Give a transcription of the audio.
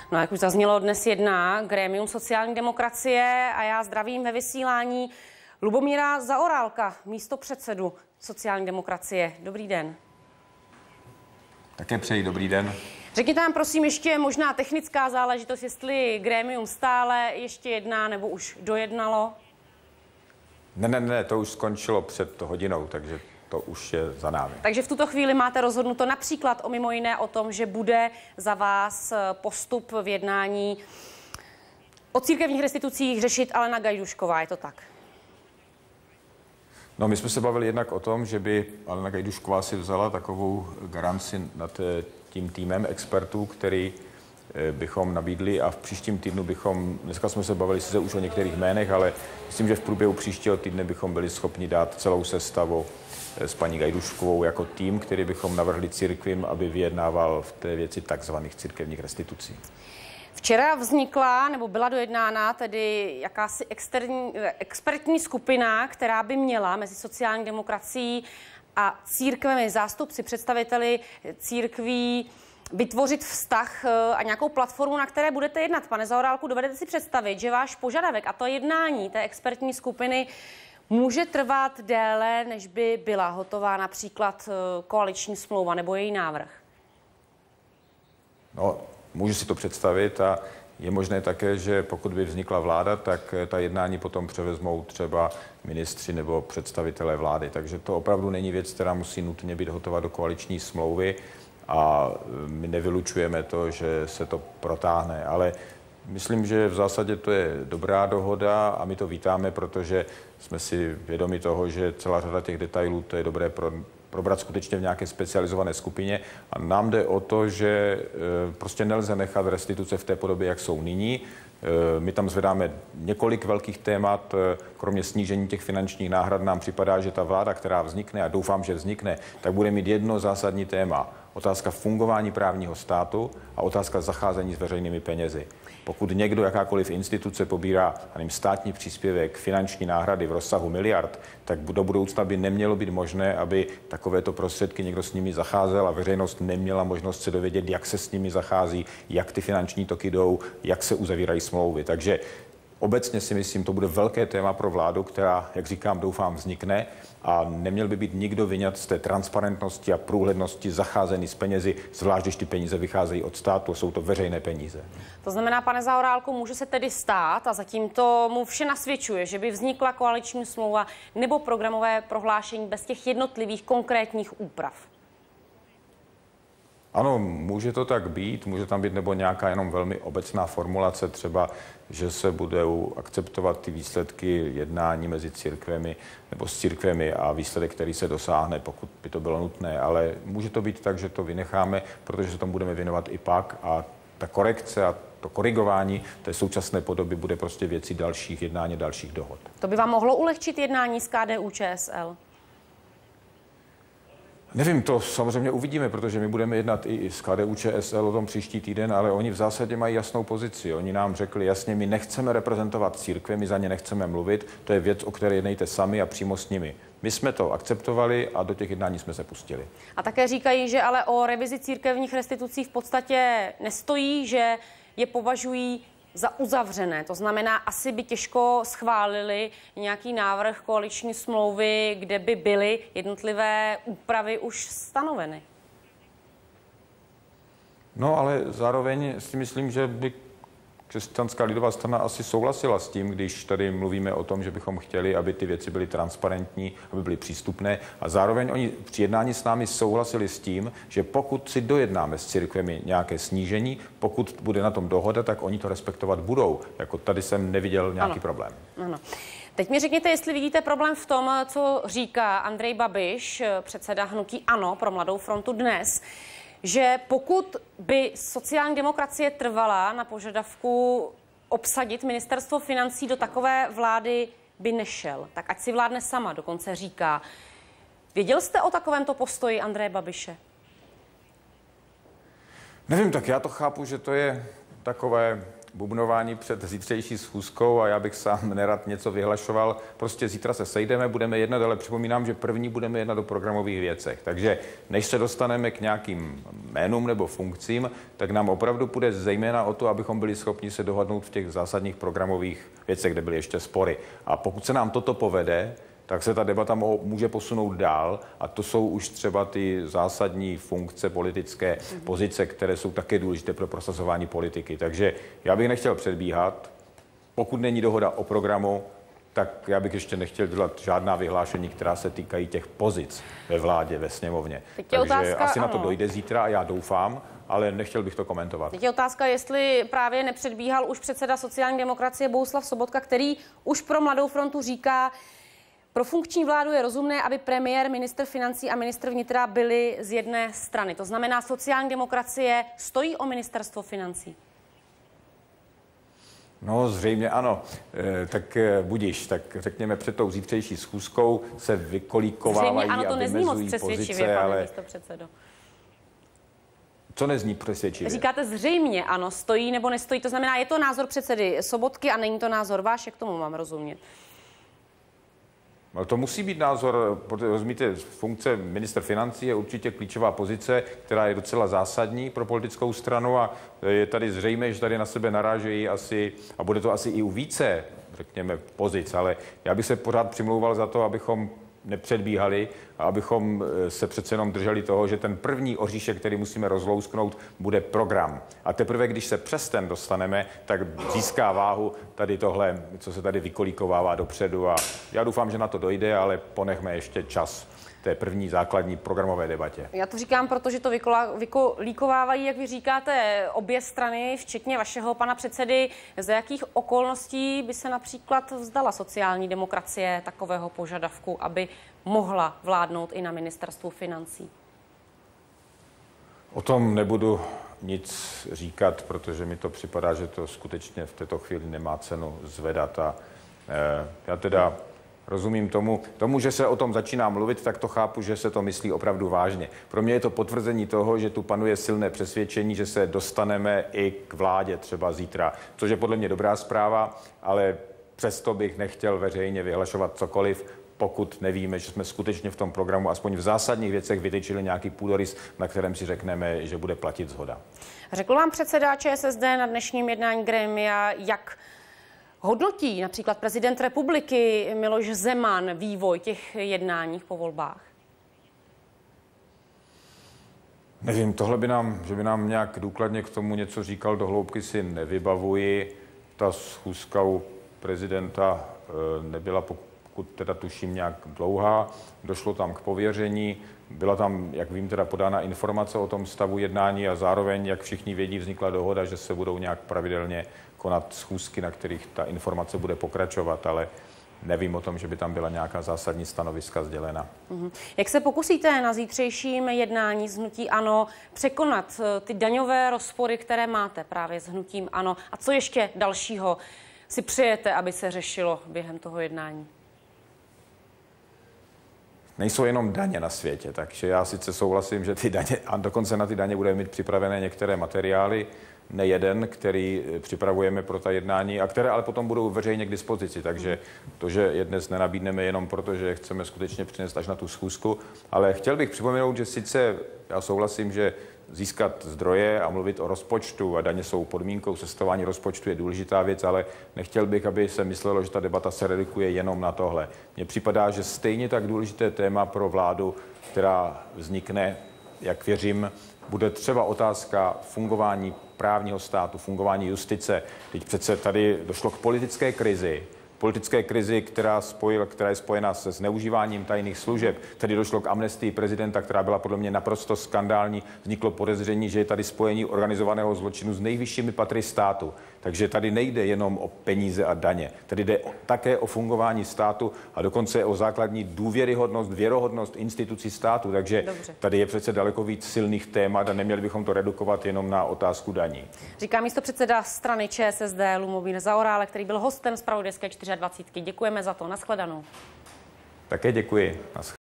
No, jak už zaznělo, dnes jedná grémium sociální demokracie a já zdravím ve vysílání Lubomíra Zaorálka, místopředsedu sociální demokracie. Dobrý den. Také přeji dobrý den. Řekněte nám prosím ještě možná technická záležitost, jestli grémium stále ještě jedná nebo už dojednalo? Ne, to už skončilo před hodinou, takže to už je za námi. Takže v tuto chvíli máte rozhodnuto například mimo jiné o tom, že bude za vás postup v jednání o církevních restitucích řešit Alena Gajdůšková, je to tak? No, my jsme se bavili jednak o tom, že by Alena Gajdůšková si vzala takovou garanci nad tím týmem expertů, který bychom nabídli, a v příštím týdnu dneska jsme se bavili sice už o některých jménech, ale myslím, že v průběhu příštího týdne bychom byli schopni dát celou sestavu s paní Gajdůškovou jako tým, který bychom navrhli církvím, aby vyjednával v té věci takzvaných církevních restitucí. Včera vznikla nebo byla dojednána tedy jakási expertní skupina, která by měla mezi sociální demokracií a církvemi, zástupci, představiteli církví vytvořit vztah a nějakou platformu, na které budete jednat. Pane Zaorálku, dovedete si představit, že váš požadavek a to jednání té expertní skupiny může trvat déle, než by byla hotová například koaliční smlouva nebo její návrh? No, můžu si to představit a je možné také, že pokud by vznikla vláda, tak ta jednání potom převezmou třeba ministři nebo představitelé vlády. Takže to opravdu není věc, která musí nutně být hotová do koaliční smlouvy a my nevylučujeme to, že se to protáhne. Ale myslím, že v zásadě to je dobrá dohoda a my to vítáme, protože jsme si vědomi toho, že celá řada těch detailů to je dobré probrat skutečně v nějaké specializované skupině. A nám jde o to, že prostě nelze nechat restituce v té podobě, jak jsou nyní. My tam zvedáme několik velkých témat, kromě snížení těch finančních náhrad nám připadá, že ta vláda, která vznikne, a doufám, že vznikne, tak bude mít jedno zásadní téma. Otázka fungování právního státu a otázka zacházení s veřejnými penězi. Pokud někdo, jakákoliv instituce pobírá státní příspěvek, finanční náhrady v rozsahu miliard, tak do budoucna by nemělo být možné, aby takovéto prostředky někdo s nimi zacházel a veřejnost neměla možnost se dovědět, jak se s nimi zachází, jak ty finanční toky jdou, jak se uzavírají smlouvy. Takže obecně si myslím, to bude velké téma pro vládu, která, jak říkám, doufám, vznikne a neměl by být nikdo vyňat z té transparentnosti a průhlednosti zacházení s penězi, zvlášť když ty peníze vycházejí od státu, jsou to veřejné peníze. To znamená, pane Zaorálku, může se tedy stát, a zatím to mu vše nasvědčuje, že by vznikla koaliční smlouva nebo programové prohlášení bez těch jednotlivých konkrétních úprav? Ano, může to tak být, může tam být nebo nějaká jenom velmi obecná formulace, třeba, že se budou akceptovat ty výsledky jednání mezi církvemi nebo s církvemi a výsledek, který se dosáhne, pokud by to bylo nutné, ale může to být tak, že to vynecháme, protože se tomu budeme věnovat i pak a ta korekce a to korigování té současné podoby bude prostě věcí dalších jednání, dalších dohod. To by vám mohlo ulehčit jednání s KDU-ČSL? Nevím, to samozřejmě uvidíme, protože my budeme jednat i s KDU-ČSL o tom příští týden, ale oni v zásadě mají jasnou pozici. Oni nám řekli jasně, my nechceme reprezentovat církve, my za ně nechceme mluvit, to je věc, o které jednejte sami a přímo s nimi. My jsme to akceptovali a do těch jednání jsme se pustili. A také říkají, že ale o revizi církevních restitucí v podstatě nestojí, že je považují za uzavřené. To znamená, asi by těžko schválili nějaký návrh koaliční smlouvy, kde by byly jednotlivé úpravy už stanoveny. No, ale zároveň si myslím, že by Křesťanská lidová strana asi souhlasila s tím, když tady mluvíme o tom, že bychom chtěli, aby ty věci byly transparentní, aby byly přístupné. A zároveň oni při jednání s námi souhlasili s tím, že pokud si dojednáme s církvemi nějaké snížení, pokud bude na tom dohoda, tak oni to respektovat budou. Jako tady jsem neviděl nějaký problém. Ano. Teď mi řekněte, jestli vidíte problém v tom, co říká Andrej Babiš, předseda hnutí ANO pro Mladou frontu dnes, že pokud by sociální demokracie trvala na požadavku obsadit ministerstvo financí, do takové vlády by nešel. Tak ať si vládne sama, dokonce říká. Věděl jste o takovémto postoji Andreje Babiše? Nevím, tak já to chápu, že to je takové bubnování před zítřejší schůzkou a já bych sám nerad něco vyhlašoval. Prostě zítra se sejdeme, budeme jednat, ale připomínám, že první budeme jednat o programových věcech. Takže než se dostaneme k nějakým jménům nebo funkcím, tak nám opravdu půjde zejména o to, abychom byli schopni se dohodnout v těch zásadních programových věcech, kde byly ještě spory. A pokud se nám toto povede, tak se ta debata může posunout dál a to jsou už třeba ty zásadní funkce, politické pozice, které jsou také důležité pro prosazování politiky. Takže já bych nechtěl předbíhat. Pokud není dohoda o programu, tak já bych ještě nechtěl dělat žádná vyhlášení, která se týkají těch pozic ve vládě, ve sněmovně. Takže otázka, asi na to dojde zítra a já doufám, ale nechtěl bych to komentovat. Teď je otázka, jestli právě nepředbíhal už předseda sociální demokracie Bohuslav Sobotka, který už pro Mladou frontu říká, pro funkční vládu je rozumné, aby premiér, ministr financí a ministr vnitra byli z jedné strany. To znamená, sociální demokracie stojí o ministerstvo financí? No, zřejmě ano. Tak budiš, tak řekněme před tou zítřejší schůzkou se vykolíkovávají ano, to a nezní moc vymezují přesvědčivě, pozice, pane ale místopředsedo. Co nezní přesvědčivě? Říkáte zřejmě ano, stojí nebo nestojí. To znamená, je to názor předsedy Sobotky a není to názor váš, jak tomu mám rozumět? No to musí být názor, protože rozumíte, funkce ministra financí je určitě klíčová pozice, která je docela zásadní pro politickou stranu a je tady zřejmé, že tady na sebe narážejí asi, a bude to asi i u více, řekněme, pozic, ale já bych se pořád přimlouval za to, abychom nepředbíhali a abychom se přece jenom drželi toho, že ten první oříšek, který musíme rozlousknout, bude program. A teprve, když se přes ten dostaneme, tak získá váhu tady tohle, co se tady vykolíkovává dopředu a já doufám, že na to dojde, ale ponechme ještě čas té první základní programové debatě. Já to říkám, protože to vykolíkovávají, jak vy říkáte, obě strany, včetně vašeho pana předsedy. Za jakých okolností by se například vzdala sociální demokracie takového požadavku, aby mohla vládnout i na ministerstvu financí? O tom nebudu nic říkat, protože mi to připadá, že to skutečně v této chvíli nemá cenu zvedat a já teda rozumím tomu, že se o tom začíná mluvit, tak to chápu, že se to myslí opravdu vážně. Pro mě je to potvrzení toho, že tu panuje silné přesvědčení, že se dostaneme i k vládě třeba zítra, což je podle mě dobrá zpráva, ale přesto bych nechtěl veřejně vyhlašovat cokoliv, pokud nevíme, že jsme skutečně v tom programu aspoň v zásadních věcech vytyčili nějaký půdorys, na kterém si řekneme, že bude platit shoda. Řekl vám předseda ČSSD na dnešním jednání grémia, jak hodnotí například prezident republiky Miloš Zeman vývoj těch jednáních po volbách? Nevím, že by nám nějak důkladně k tomu něco říkal, do hloubky si nevybavuji. Ta schůzka u prezidenta nebyla, pokud teda tuším, nějak dlouhá. Došlo tam k pověření. Byla tam, jak vím, teda podána informace o tom stavu jednání a zároveň, jak všichni vědí, vznikla dohoda, že se budou nějak pravidelně konat schůzky, na kterých ta informace bude pokračovat, ale nevím o tom, že by tam byla nějaká zásadní stanoviska sdělena. Jak se pokusíte na zítřejším jednání s hnutí ANO překonat ty daňové rozpory, které máte právě s hnutím ANO? A co ještě dalšího si přejete, aby se řešilo během toho jednání? Nejsou jenom daně na světě, takže já sice souhlasím, že ty daně, a dokonce na ty daně budeme mít připravené některé materiály, nejeden, který připravujeme pro ta jednání a které ale potom budou veřejně k dispozici. Takže to, že je dnes nenabídneme jenom proto, že chceme skutečně přinést až na tu schůzku, ale chtěl bych připomenout, že sice já souhlasím, že získat zdroje a mluvit o rozpočtu a daně jsou podmínkou sestavování rozpočtu je důležitá věc, ale nechtěl bych, aby se myslelo, že ta debata se redukuje jenom na tohle. Mně připadá, že stejně tak důležité téma pro vládu, která vznikne, jak věřím, bude třeba otázka fungování právního státu, fungování justice. Teď přece tady došlo k politické krizi, která je spojena se zneužíváním tajných služeb. Tady došlo k amnestii prezidenta, která byla podle mě naprosto skandální. Vzniklo podezření, že je tady spojení organizovaného zločinu s nejvyššími patry státu. Takže tady nejde jenom o peníze a daně. Tady jde také o fungování státu a dokonce o základní důvěryhodnost, věrohodnost institucí státu. Takže tady je přece daleko víc silných témat a neměli bychom to redukovat jenom na otázku daní. Říká místopředseda strany ČSSD Lubomír Zaorálek, který byl hostem zpravodajské 24. Děkujeme za to. Nashledanou. Také děkuji.